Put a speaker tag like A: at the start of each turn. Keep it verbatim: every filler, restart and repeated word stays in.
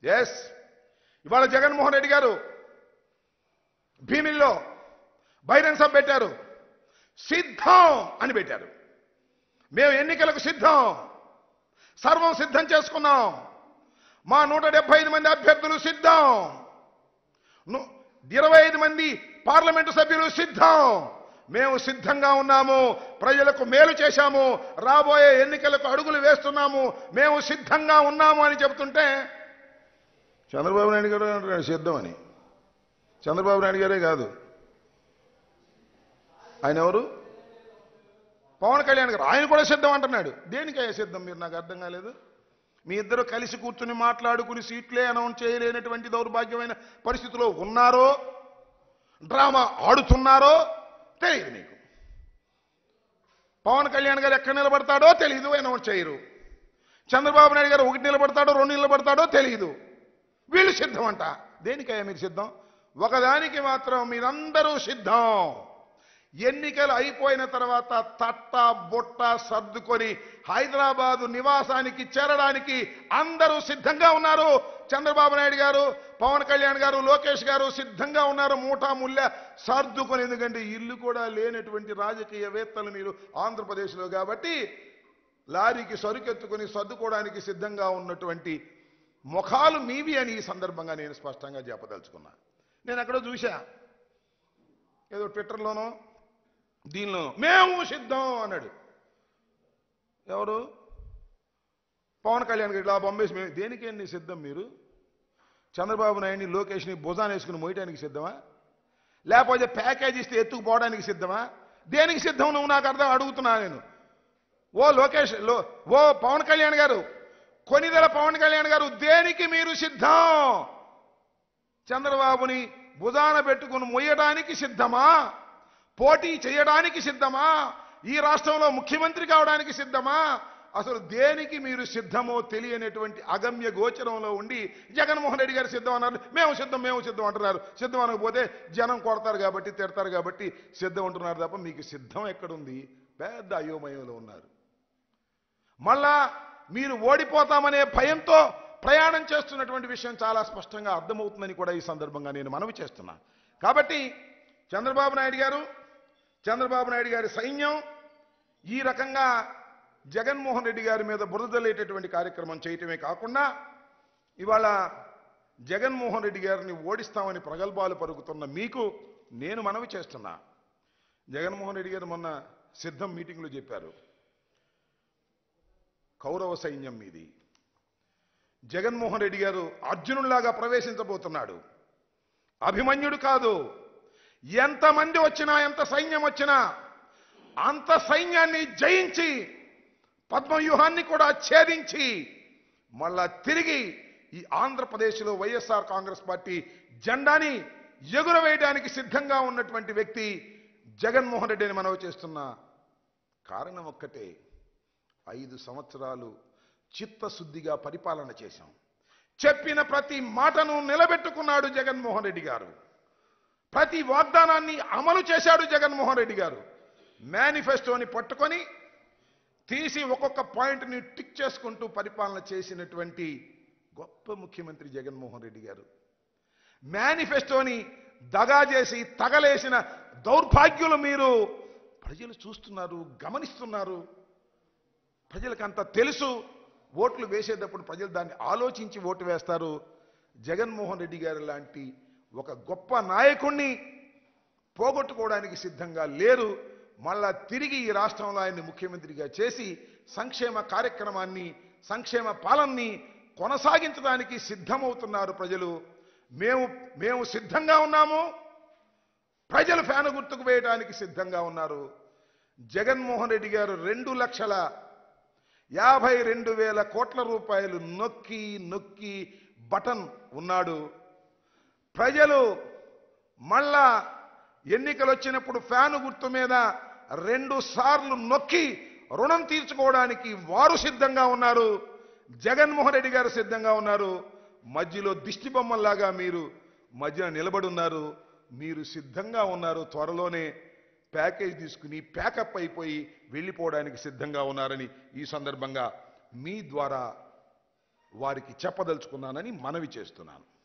A: Yes, ఇవాళ జగన్మోహన్ రెడ్డి గారు భీమిల్లో బహిరంగ సభ పెట్టారు. సిద్ధం అని పెట్టారు. మేము ఎన్నికలకు సిద్ధం, సర్వం సిద్ధం చేసుకున్నాం. మా నూట డెబ్బై ఐదు మంది అభ్యర్థులు సిద్ధం, ఇరవై ఐదు మంది పార్లమెంటు సభ్యులు సిద్ధం. మేము సిద్ధంగా ఉన్నాము, ప్రజలకు మేలు చేశాము, రాబోయే ఎన్నికలకు అడుగులు వేస్తున్నాము, మేము సిద్ధంగా ఉన్నాము అని చెబుతుంటే చంద్రబాబు నాయుడు గారు అంటున్నాడు సిద్ధమని. చంద్రబాబు నాయుడు గారే కాదు, ఆయన ఎవరు, పవన్ కళ్యాణ్ గారు, ఆయన కూడా సిద్ధం అంటున్నాడు. దేనికయ్యా సిద్ధం? మీరు నాకు అర్థం కాలేదు. మీ ఇద్దరు కలిసి కూర్చుని మాట్లాడుకుని సీట్లే అనౌన్స్ చేయలేనటువంటి దౌర్భాగ్యమైన పరిస్థితిలో ఉన్నారో, డ్రామా ఆడుతున్నారో తెలియదు నీకు. పవన్ కళ్యాణ్ గారు ఎక్కడ నిలబడతాడో తెలియదు, అనౌన్స్ చేయరు. చంద్రబాబు నాయుడు గారు ఒకటి నిలబడతాడో రెండు నిలబడతాడో తెలియదు. వీళ్ళు సిద్ధం అంట. దేనికయ్యా మీరు సిద్ధం? ఒకదానికి మాత్రం మీరందరూ సిద్ధం. ఎన్నికలు అయిపోయిన తర్వాత తట్ట బొట్ట సర్దుకొని హైదరాబాదు నివాసానికి చేరడానికి అందరూ సిద్ధంగా ఉన్నారు. చంద్రబాబు నాయుడు గారు, పవన్ కళ్యాణ్ గారు, లోకేష్ గారు సిద్ధంగా ఉన్నారు. మూటా ముళ్ళ సర్దుకొని, ఎందుకంటే ఇల్లు కూడా లేనటువంటి రాజకీయవేత్తలు మీరు ఆంధ్రప్రదేశ్లో కాబట్టి లారీకి సరుకెత్తుకొని సర్దుకోవడానికి సిద్ధంగా ఉన్నటువంటి ముఖాలు మీవి అని ఈ సందర్భంగా నేను స్పష్టంగా చెప్పదలుచుకున్నా. నేను ఎక్కడో చూశా, ఏదో ట్విట్టర్లోనో దీనిలో మేము సిద్ధం అన్నాడు. ఎవరు? పవన్ కళ్యాణ్ గారు. ఇలా బొమ్మేసి మేము దేనికేంటి సిద్ధం? మీరు చంద్రబాబు నాయుడిని లోకేష్ని భుజాన్ని వేసుకుని మోయటానికి సిద్ధమా, లేకపోతే ప్యాకేజ్ ఇస్తే ఎత్తుకుపోవడానికి సిద్ధమా? దేనికి సిద్ధం నువ్వు నాకు అర్థం అడుగుతున్నా నేను. ఓ లోకేష్ లో ఓ పవన్ కళ్యాణ్ గారు, కొనిదెల పవన్ కళ్యాణ్ గారు, దేనికి మీరు సిద్ధం? చంద్రబాబుని భుజాన పెట్టుకుని మొయ్యడానికి సిద్ధమా? పోటీ చేయడానికి సిద్ధమా? ఈ రాష్ట్రంలో ముఖ్యమంత్రి కావడానికి సిద్ధమా? అసలు దేనికి మీరు సిద్ధమో తెలియనటువంటి అగమ్య గోచరంలో ఉండి జగన్మోహన్ రెడ్డి గారు సిద్ధం అన్నారు. మేము సిద్ధం మేము సిద్ధం అంటున్నారు. సిద్ధం అనకపోతే జనం కొడతారు కాబట్టి, తిడతారు కాబట్టి సిద్ధం అంటున్నారు తప్ప మీకు సిద్ధం ఎక్కడుంది? పెద్ద అయోమయంలో ఉన్నారు. మళ్ళా మీరు ఓడిపోతామనే భయంతో ప్రయాణం చేస్తున్నటువంటి విషయం చాలా స్పష్టంగా అర్థమవుతుందని కూడా ఈ సందర్భంగా నేను మనవి చేస్తున్నా. కాబట్టి చంద్రబాబు నాయుడు గారు, చంద్రబాబు నాయుడు గారి సైన్యం ఈ రకంగా జగన్మోహన్ రెడ్డి గారి మీద బురదలేటటువంటి కార్యక్రమం చేయటమే కాకుండా ఇవాళ జగన్మోహన్ రెడ్డి గారిని ఓడిస్తామని ప్రగల్భాలు పలుకుతున్న మీకు నేను మనవి చేస్తున్నా. జగన్మోహన్ రెడ్డి గారు మొన్న సిద్ధం మీటింగ్లో చెప్పారు, కౌరవ సైన్యం మీది. జగన్మోహన్ రెడ్డి గారు అర్జునుడిలాగా ప్రవేశించబోతున్నాడు. అభిమన్యుడు కాదు. ఎంతమంది వచ్చినా, ఎంత సైన్యం వచ్చినా అంత సైన్యాన్ని జయించి పద్మవ్యూహాన్ని కూడా ఛేదించి మళ్ళా తిరిగి ఈ ఆంధ్రప్రదేశ్లో వైఎస్ఆర్ కాంగ్రెస్ పార్టీ జెండాని ఎగురవేయడానికి సిద్ధంగా ఉన్నటువంటి వ్యక్తి జగన్మోహన్ రెడ్డిని మనవి చేస్తున్నా. కారణం ఒక్కటే, ఐదు సంవత్సరాలు చిత్తశుద్ధిగా పరిపాలన చేశాం. చెప్పిన ప్రతి మాటను నిలబెట్టుకున్నాడు జగన్మోహన్ రెడ్డి గారు. ప్రతి వాగ్దానాన్ని అమలు చేశాడు జగన్మోహన్ రెడ్డి గారు. మేనిఫెస్టోని పట్టుకొని తీసి ఒక్కొక్క పాయింట్ని టిక్ చేసుకుంటూ పరిపాలన చేసినటువంటి గొప్ప ముఖ్యమంత్రి జగన్మోహన్ రెడ్డి గారు. మేనిఫెస్టోని దగా చేసి తగలేసిన దౌర్భాగ్యులు మీరు. ప్రజలు చూస్తున్నారు, గమనిస్తున్నారు. ప్రజలకంతా తెలుసు. ఓట్లు వేసేటప్పుడు ప్రజలు దాన్ని ఆలోచించి ఓటు వేస్తారు. జగన్మోహన్ రెడ్డి గారు లాంటి ఒక గొప్ప నాయకుణ్ణి పోగొట్టుకోవడానికి సిద్ధంగా లేరు. మళ్ళా తిరిగి ఈ రాష్ట్రంలో ఆయన్ని ముఖ్యమంత్రిగా చేసి సంక్షేమ కార్యక్రమాన్ని, సంక్షేమ పాలనని కొనసాగించడానికి సిద్ధమవుతున్నారు ప్రజలు. మేము మేము సిద్ధంగా ఉన్నాము. ప్రజలు ఫ్యాను గుర్తుకు వేయడానికి సిద్ధంగా ఉన్నారు. జగన్మోహన్ రెడ్డి గారు రెండు లక్షల యాభై రెండు వేల కోట్ల రూపాయలు నొక్కి నొక్కి బటన్ ఉన్నాడు. ప్రజలు మళ్ళా ఎన్నికలు వచ్చినప్పుడు ఫ్యాను గుర్తు మీద రెండు సార్లు నొక్కి రుణం తీర్చుకోవడానికి వారు సిద్ధంగా ఉన్నారు. జగన్మోహన్ రెడ్డి గారు సిద్ధంగా ఉన్నారు. మధ్యలో దిష్టి బొమ్మల్లాగా మీరు మధ్యన నిలబడి ఉన్నారు. మీరు సిద్ధంగా ఉన్నారు. త్వరలోనే ప్యాకేజ్ తీసుకుని ప్యాకప్ అయిపోయి వెళ్ళిపోవడానికి సిద్ధంగా ఉన్నారని ఈ సందర్భంగా మీ ద్వారా వారికి చెప్పదలుచుకున్నానని మనవి చేస్తున్నాను.